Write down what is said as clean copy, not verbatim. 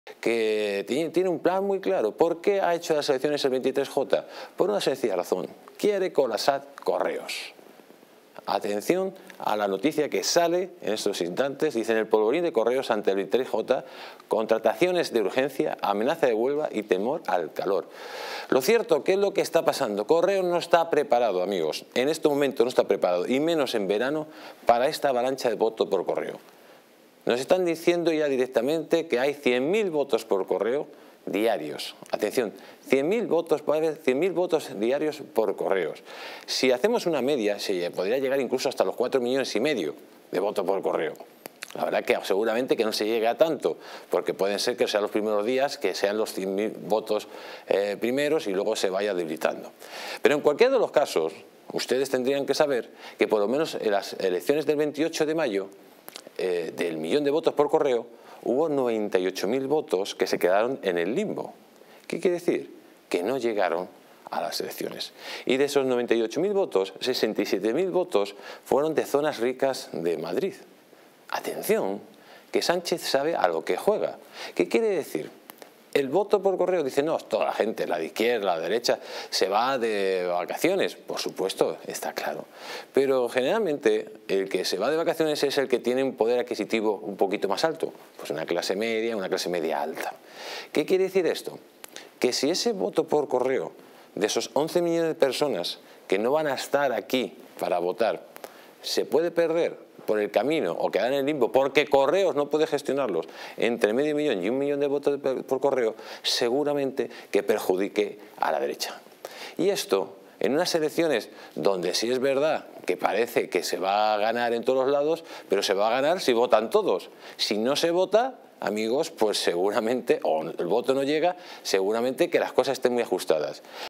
que tiene un plan muy claro. ¿Por qué ha hecho las elecciones el 23J? Por una sencilla razón. Quiere colapsar Correos. Atención a la noticia que sale en estos instantes. Dicen: el polvorín de Correos ante el 23J, contrataciones de urgencia, amenaza de huelga y temor al calor. Lo cierto, ¿qué es lo que está pasando? Correos no está preparado, amigos. En este momento no está preparado, y menos en verano, para esta avalancha de voto por correo. Nos están diciendo ya directamente que hay 100.000 votos por correo diarios. Atención, 100.000 votos, puede haber 100.000 votos diarios por correos. Si hacemos una media, se podría llegar incluso hasta los 4,5 millones de votos por correo. La verdad que seguramente que no se llegue a tanto, porque pueden ser que sean los primeros días, que sean los 100.000 votos primeros y luego se vaya debilitando. Pero en cualquiera de los casos, ustedes tendrían que saber que por lo menos en las elecciones del 28 de mayo, del millón de votos por correo, hubo 98.000 votos que se quedaron en el limbo. ¿Qué quiere decir? Que no llegaron a las elecciones. Y de esos 98.000 votos, 67.000 votos fueron de zonas ricas de Madrid. Atención, que Sánchez sabe a lo que juega. ¿Qué quiere decir? El voto por correo, dice, no, toda la gente, la de izquierda, la de derecha, se va de vacaciones. Por supuesto, está claro. Pero generalmente el que se va de vacaciones es el que tiene un poder adquisitivo un poquito más alto. Pues una clase media alta. ¿Qué quiere decir esto? Que si ese voto por correo de esos 11 millones de personas que no van a estar aquí para votar, se puede perder por el camino o quedar en el limbo porque Correos no puede gestionarlos entre medio millón y 1 millón de votos por correo, seguramente que perjudique a la derecha. Y esto en unas elecciones donde sí es verdad que parece que se va a ganar en todos los lados, pero se va a ganar si votan todos. Si no se vota, amigos, pues seguramente, o el voto no llega, seguramente que las cosas estén muy ajustadas.